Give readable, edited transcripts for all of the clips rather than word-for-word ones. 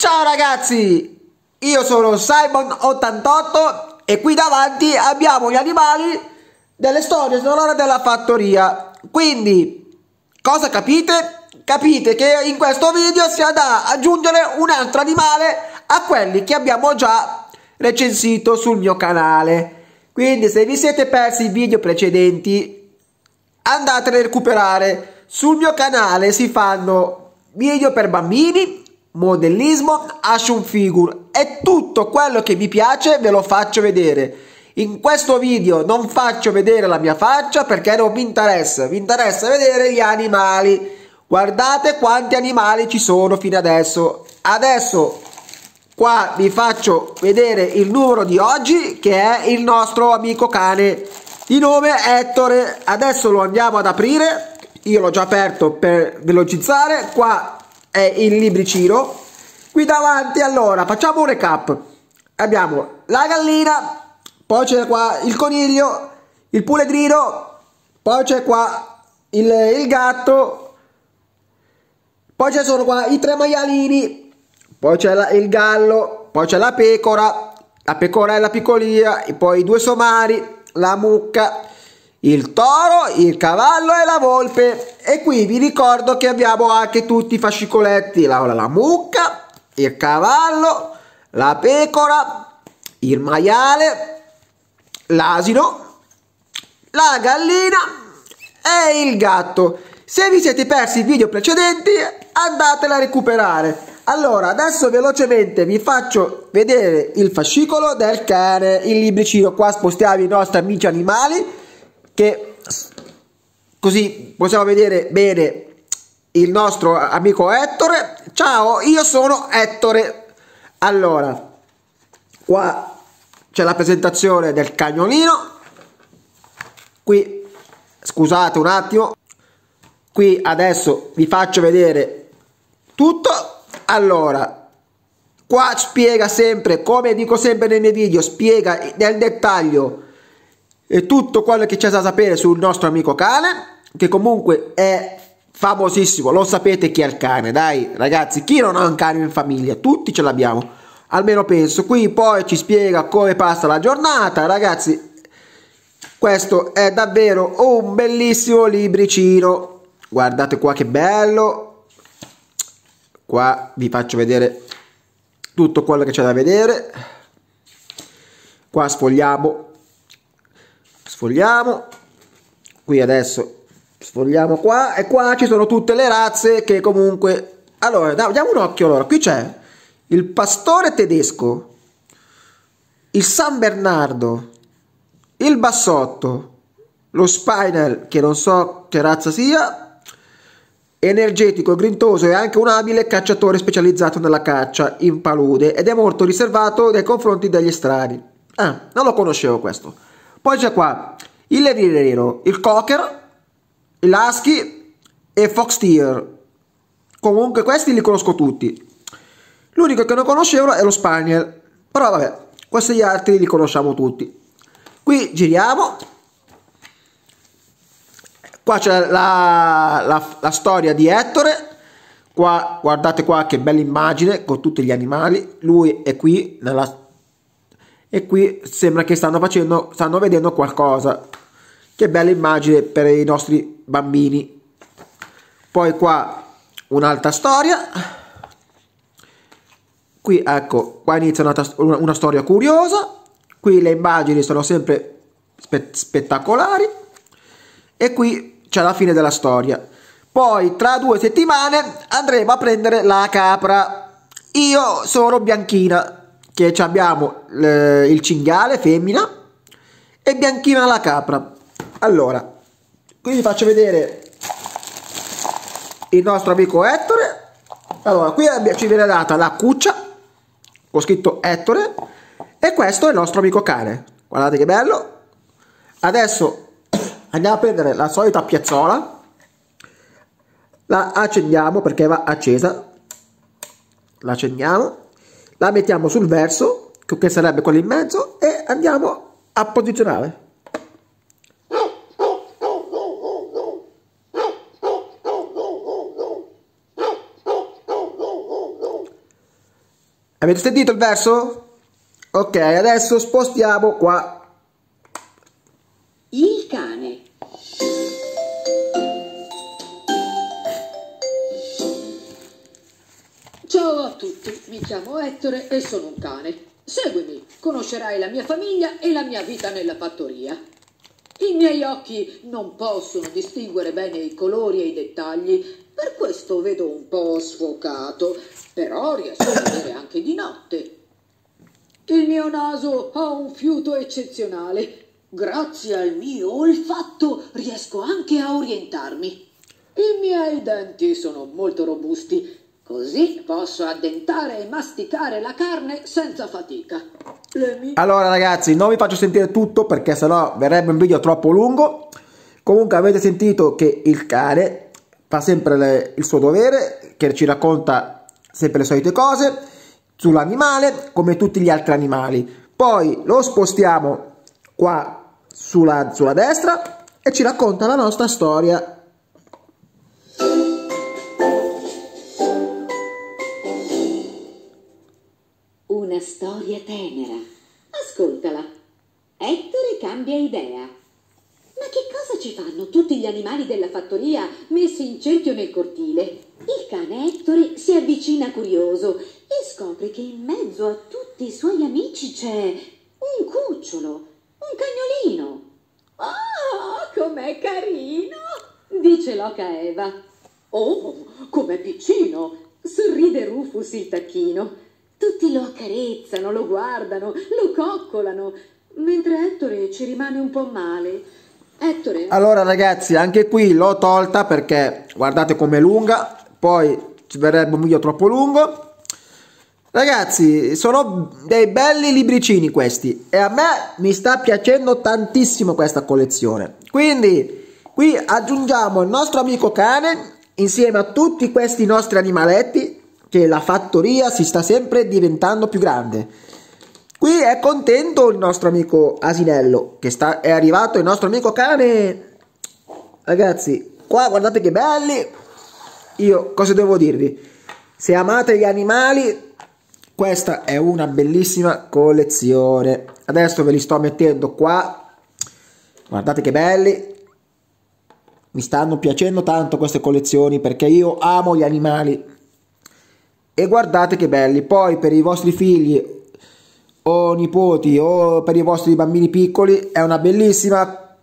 Ciao ragazzi, io sono Simon88 e qui davanti abbiamo gli animali delle storie sonore della fattoria. Quindi, cosa capite? Capite che in questo video si ha da aggiungere un altro animale a quelli che abbiamo già recensito sul mio canale. Quindi se vi siete persi i video precedenti, andateli a recuperare. Sul mio canale si fanno video per bambini, modellismo, action figure e tutto quello che vi piace ve lo faccio vedere. In questo video non faccio vedere la mia faccia perché non mi interessa vedere gli animali. Guardate quanti animali ci sono fino adesso. Adesso qua vi faccio vedere il numero di oggi, che è il nostro amico cane di nome Ettore. Adesso lo andiamo ad aprire. Io l'ho già aperto per velocizzare. Qua è il libricino. Qui davanti, allora, facciamo un recap. Abbiamo la gallina, poi c'è qua il coniglio, il puledrino, poi c'è qua il gatto, poi ci sono qua i tre maialini, poi c'è il gallo, poi c'è la pecorella piccolina, e poi i due somari, la mucca, il toro, il cavallo e la volpe. E qui vi ricordo che abbiamo anche tutti i fascicoletti, la mucca, il cavallo, la pecora, il maiale, l'asino, la gallina e il gatto. Se vi siete persi i video precedenti, andatela a recuperare. Allora, adesso velocemente vi faccio vedere il fascicolo del cane, il libricino. Qua spostiamo i nostri amici animali, che così possiamo vedere bene il nostro amico Ettore. Ciao, io sono Ettore. Allora, qua c'è la presentazione del cagnolino. Qui, scusate un attimo, qui adesso vi faccio vedere tutto. Allora, qua spiega sempre, come dico sempre nei miei video, spiega nel dettaglio e tutto quello che c'è da sapere sul nostro amico cane, che comunque è famosissimo. Lo sapete chi è il cane, dai ragazzi, chi non ha un cane in famiglia? Tutti ce l'abbiamo, almeno penso. Qui poi ci spiega come passa la giornata. Ragazzi, questo è davvero un bellissimo libricino. Guardate qua che bello. Qua vi faccio vedere tutto quello che c'è da vedere. Qua sfogliamo, qui adesso sfogliamo qua, e qua ci sono tutte le razze che comunque... Allora, diamo un occhio. Allora, qui c'è il pastore tedesco, il San Bernardo, il bassotto, lo spaniel, che non so che razza sia, energetico, grintoso e anche un abile cacciatore specializzato nella caccia in palude, ed è molto riservato nei confronti degli estranei. Ah, non lo conoscevo questo. Poi c'è qua il levriero, il cocker, l'husky e fox terrier. Comunque questi li conosco tutti. L'unico che non conoscevo è lo spaniel, però vabbè, questi altri li conosciamo tutti. Qui giriamo. Qua c'è la storia di Ettore. Qua guardate qua che bella immagine con tutti gli animali. Lui è qui e qui sembra che stanno vedendo qualcosa. Che bella immagine per i nostri bambini. Poi qua un'altra storia. Qui ecco, qua inizia una storia curiosa. Qui le immagini sono sempre spettacolari. E qui c'è la fine della storia. Poi tra 2 settimane andremo a prendere la capra. Io sono Bianchina, che abbiamo il cinghiale femmina e Bianchina la capra. Allora, qui vi faccio vedere il nostro amico Ettore. Allora, qui ci viene data la cuccia con scritto Ettore, e questo è il nostro amico cane. Guardate che bello. Adesso andiamo a prendere la solita piazzola, la accendiamo perché va accesa, la accendiamo, la mettiamo sul verso, che sarebbe quello in mezzo, e andiamo a posizionare. Avete sentito il verso? Ok, adesso spostiamo qua. Il cane. Ciao a tutti, mi chiamo Ettore e sono un cane. Seguimi, conoscerai la mia famiglia e la mia vita nella fattoria. I miei occhi non possono distinguere bene i colori e i dettagli, per questo vedo un po' sfocato, però riesco a vedere anche di notte. Il mio naso ha un fiuto eccezionale. Grazie al mio olfatto riesco anche a orientarmi. I miei denti sono molto robusti, così posso addentare e masticare la carne senza fatica. Allora ragazzi, non vi faccio sentire tutto perché sennò verrebbe un video troppo lungo. Comunque avete sentito che il cane fa sempre il suo dovere, che ci racconta sempre le solite cose sull'animale, come tutti gli altri animali. Poi lo spostiamo qua sulla destra e ci racconta la nostra storia. Una storia tenera. Ascoltala. Ettore cambia idea. Ma che cosa ci fanno tutti gli animali della fattoria messi in cerchio nel cortile? Il cane Ettore si avvicina curioso e scopre che in mezzo a tutti i suoi amici c'è un cucciolo, un cagnolino. Ah, com'è carino! Dice l'oca Eva. Oh, com'è piccino! Sorride Rufus il tacchino. Tutti lo accarezzano, lo guardano, lo coccolano, mentre Ettore ci rimane un po' male. Ettore... Allora ragazzi, anche qui l'ho tolta perché guardate com'è lunga, poi ci verrebbe un video troppo lungo. Ragazzi, sono dei belli libricini questi e a me mi sta piacendo tantissimo questa collezione. Quindi qui aggiungiamo il nostro amico cane insieme a tutti questi nostri animaletti, che la fattoria si sta sempre diventando più grande. Qui è contento il nostro amico asinello, che è arrivato il nostro amico cane. Ragazzi, qua guardate che belli. Io cosa devo dirvi? Se amate gli animali, questa è una bellissima collezione. Adesso ve li sto mettendo qua. Guardate che belli. Mi stanno piacendo tanto queste collezioni perché io amo gli animali. E guardate che belli. Poi per i vostri figli o nipoti o per i vostri bambini piccoli è una bellissima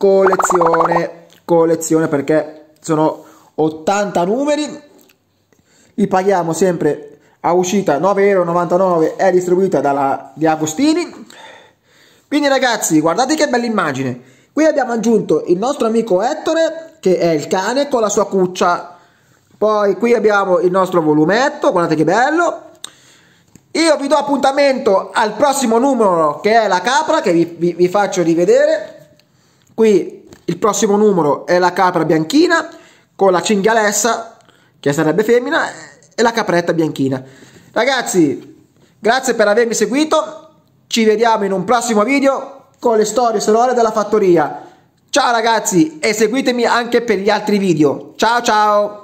collezione perché sono 80 numeri, li paghiamo sempre a uscita 9,99 €, è distribuita dalla Di Agostini. Quindi ragazzi, guardate che bella immagine. Qui abbiamo aggiunto il nostro amico Ettore, che è il cane con la sua cuccia. Poi qui abbiamo il nostro volumetto, guardate che bello. Io vi do appuntamento al prossimo numero, che è la capra, che vi faccio rivedere. Qui il prossimo numero è la capra bianchina con la cinghialessa, che sarebbe femmina, e la capretta bianchina. Ragazzi, grazie per avermi seguito. Ci vediamo in un prossimo video con le storie sonore della fattoria. Ciao ragazzi, e seguitemi anche per gli altri video. Ciao ciao!